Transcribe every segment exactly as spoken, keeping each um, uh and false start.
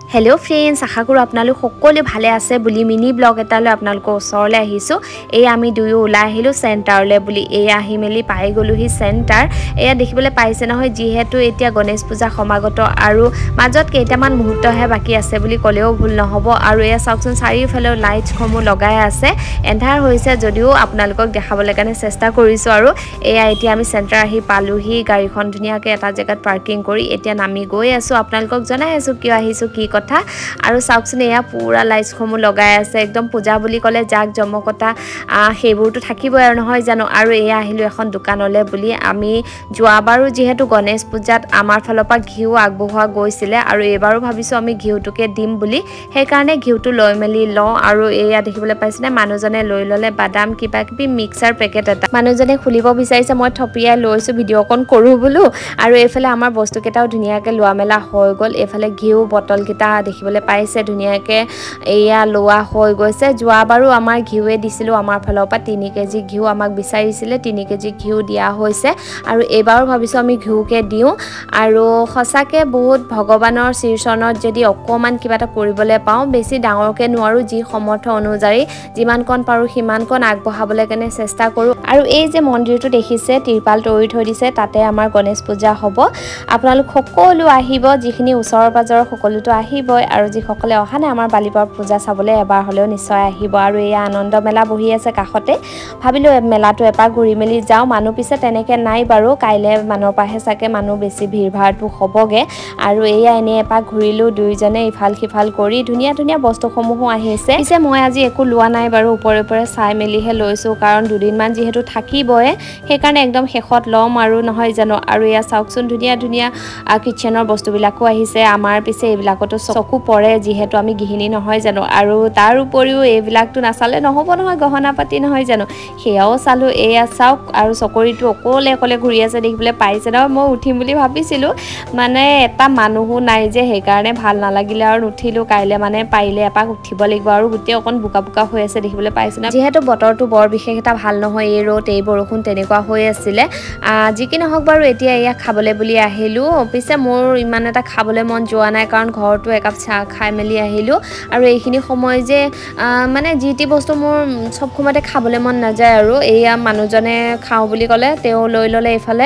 hello friends आशा करूँ आपनालोक सकलोৱে भाले आछे बुली मिनी ब्लग एटाলৈ आपनालोকৰ ওচৰলৈ আহিছো এই আমি দুয়ো ওলাই আহিলো সেন্টাৰলৈ বুলি এই আহি মেলি পাই গলোহি সেন্টাৰ এয়া দেখিবলৈ পাইছে নহয় যিহেতু এতিয়া গণেশ পূজা সমাগত আৰু মাজত কেইটামান মুহূৰ্তহে বাকি আছে বুলি কলেও ভুল নহব আৰু এয়া চাওকচোন চাৰিওফালে লাইটছ সমূহ লগাই আছে এন্ধাৰ হৈছে যদিও আপোনালোকক দেখাবলৈ কাৰণে চেষ্টা কৰিছো আৰু এয়া এতিয়া আমি সেন্টাৰ আহি পালোহি গাড়ীখন ধুনিয়াকে এটা জেগাত পাৰ্কিং কৰি এতিয়া নামি গৈ আছো আপোনালোকক জনাই আছো কিয় আহিছো কি কথা আৰু চাওকচোন এয়া পুৰা লাইটছ সমূহ লগাই আছে একদম পূজা বুলি কলে জাক জমকতা হেবোৰটো থাকিবই আৰু নহয় জানো আৰু এয়া আহিলো এখন দোকানলৈ বুলি আমি যোৱাবাৰো যেহেতু গণেশ পূজাত আমাৰ ফালৰ পৰা ঘিউ আগবঢ়োৱা গৈছিলে আৰু এবাৰো ভাবিছো আমি ঘিউটোকে দিম বুলি সেই কাৰণে ঘিউটো লৈ মেলি ল আৰু এয়া দেখিবলৈ পাইছেনে মানুহজনে লৈ ললে বাদাম কিবা কিবি মিক্সাৰ পেকেট এটা মানুহজনে খুলিব বিচাৰিছে মই থপিয়াই লৈছো ভিডিও কোন কৰো বলো আৰু এফালে আমাৰ বস্তু কেটাও ধুনিয়াকে লোৱা মেলা হৈ গল এফালে ঘিউ বটল কেটা দেখিবলৈ পাইছে ধুনিয়াকে এয়া লোৱা হৈ গৈছে যোৱাবাৰো আমাৰ ঘিউৱে দিছিলো আমাৰ ফালৰ পৰা তিনি কেজি ঘিউ আমাক বিচাৰিছিলে তিনি কেজি ঘিউ দিয়া হৈছে আৰু এবাৰো ভাবিছো আমি ঘিউকে দিও আৰু খসাকে বহুত ভগৱানৰ শ্ৰীচৰণত যদি অকমান কিবা এটা কৰিবলৈ পাও বেছি ডাঙৰকে নোৱাৰো যি সমৰ্থ অনুযায়ী যিমান কোন পাৰো সিমান কোন আগবঢ়াবলৈ কাৰণে চেষ্টা কৰো আৰু এই যে মন্দিৰটো দেখিছে তিৰপাল তৰি থৈ দিছে তাতে আমাৰ গণেশ পূজা হ'ব আপোনালোক সকলো আহিব যিখিনি ওচৰৰ পাজৰৰ সকলোটো আহিবই আৰু যি সকলে অহা নাই আমাৰ বালিপাৰ পূজা চাবলৈ এবাৰ হলেও নিশ্চয় আহিব আৰু এই আনন্দ মেলা বহি আছে কাখতে ভাবিলো মেলাটো এপাক ঘুৰি মেলি যাও মানুহ পিছে তেনেকে নাই বাৰু কাইলে মানৰ পাহে চাকে মানুহ বেছি ভিৰ ভাৰটো হবগে আৰু এয়া এনে এপাক ঘুৰিলো দুইজনে ইফাল সিফাল কৰি ধুনিয়া ধুনিয়া বস্তুসমূহ আহিছে পিছে মই আজি একো লোৱা নাই বাৰু ওপৰে ওপৰে চাই মেলিহে লৈছো কাৰণ দুদিন মান যেহেতু থাকিবই সেই কাৰণে একদম শেষত লম আৰু নহয় জানো আৰু এয়া চাওকচোন ধুনিয়া ধুনিয়া কিচেনৰ বস্তুবিলাকো আহিছে আমাৰ পিছে এইবিলাকতো চকু পৰে যেহেতু আমি গিহিনী নহয় জানো আৰু তাৰ উপৰিও এইবিলাকটো নাচালে নহব নহয় গহনা পাতি নহয় জানো হেয়াও চালো এয়া চাওক আৰু চকৰিটো অকলে অকলে ঘূৰি আছে দেখিবলৈ পাইছে ন মই উঠিম বুলি ভাবিছিলো মানে এটা মানুহো নাই যে সেই কাৰণে ভাল নালাগিলে আৰু উঠিলো কাইলে মানে পাইলে এপাক উঠিব লাগিব আৰু গুটে অকন বুকা বুকা হৈ আছে দেখিবলৈ পাইছে না যেহেতু বতৰটো বৰ বিশেষ এটা ভাল নহয় এই ৰ'দ এই বৰষুণ তেনেকুৱা হৈ আছিলে যি কি নহওক বাৰু এতিয়া এয়া খাবলৈ বুলি আহিলো পিছে মোৰ ইমান এটা খাবলৈ মন যোৱা নাই কাৰণ ঘৰটো একাপ চাহ খাই মেলি আহিলো আৰু এইখিনি সময় যে মানে জিটি বস্তু মোৰ সব সময়তে খাবলৈ মন নাযায় আৰু এয়া মানুহজনে খাও বুলি ক'লে তেও লৈ ললে ইফালে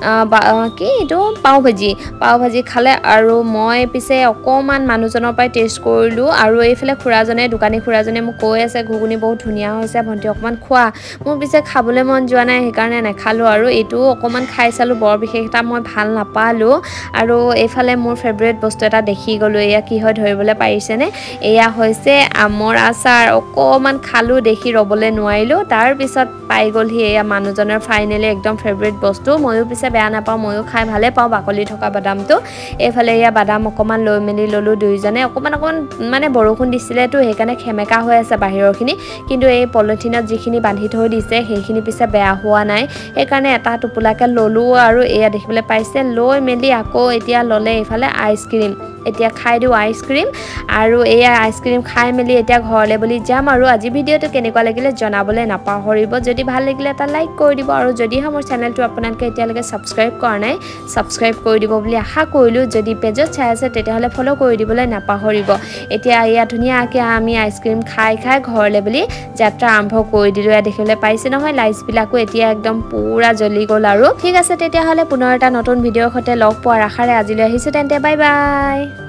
কি এটো পাও ভাজি পাও ভাজি খালে আৰু মই পিছে অকমান মানুহজনৰ পৰাই টেষ্ট কৰিলো আৰু এইফালে খুৰাজনে দোকানী খুৰাজনে মোক কৈ আছে ঘুগুনি বহুত ধুনিয়া হৈছে ভন্টি অকমান খোৱা মোৰ পিছে খাবলৈ মন যোৱা নাই সেই কাৰণে নেখালো আৰু এটো অকমান খাই চালো বৰ বিশেষ এটা মই ভাল নাপালো আৰু এইফালে মোৰ ফেভাৰিট বস্তু এটা দেখি গলো এয়া কি হয় ধৰিবলৈ পাৰিছে নে এয়া হৈছে আমৰ আচাৰ অকমান খালো দেখি ৰবলে নোৱাৰিলো তাৰ পিছত পাই গলহি এয়া মানুহজনৰ ফাইনেলি একদম ফেভাৰিট বস্তু ময়ো পিছে বেয়া নাপাও ময়ো খাই ভালে পাও বাকলি থকা বাদামটো এইফালে এয়া বাদাম অকমান লৈ মেলি ললো দুইজনে অকমান অকমান মানে বৰষুণ দিছিলেতো সেইকাৰণে খেমেকা হৈ আছে বাহিৰৰখিনি কিন্তু এই পলিথিনত যিখিনি বান্ধি থৈ দিছে সেইখিনি পিছে বেয়া হোৱা নাই সেইকাৰণে এটা টুপুলাকে ললো আৰু এয়া দেখিবলৈ পাইছে লৈ মেলি আকৌ এতিয়া ললে এইফালে আইচক্ৰীম এতিয়া খাই দিও আইসক্ৰীম আৰু এয়া আইসক্ৰীম খাই মেলি এতিয়া ঘৰলৈ বুলি যাম আৰু আজি ভিডিওটো কেনেকুৱা লাগিলে জনাবলৈ নাপাহৰিব যদি ভাল লাগিলে এটা লাইক কৰি দিব আৰু যদি মোৰ চেনেলটো আপোনালোকে এতিয়ালৈকে সাবস্ক্ৰাইব কৰা নাই সাবস্ক্ৰাইব কৰি দিব বুলি আশা কৰিলো যদি পেজত চাই আছে তেতিয়াহলে ফলো কৰি দিবলৈ নাপাহৰিব এতিয়া এয়া ধুনিয়াকে আমি আইসক্ৰীম খাই খাই ঘৰলৈ বুলি যাত্ৰা আৰম্ভ কৰি দিলো এ দেখিবলৈ পাইছে নহয় লাইটছ বিলাকো এতিয়া একদম পুৰা জ্বলি গল আৰু ঠিক আছে তেতিয়াহলে পুনৰ এটা নতুন ভিডিওৰ সৈতে লগ পোৱাৰ আশাৰে আজিলৈ আহিছো তেন্তে বাই বাই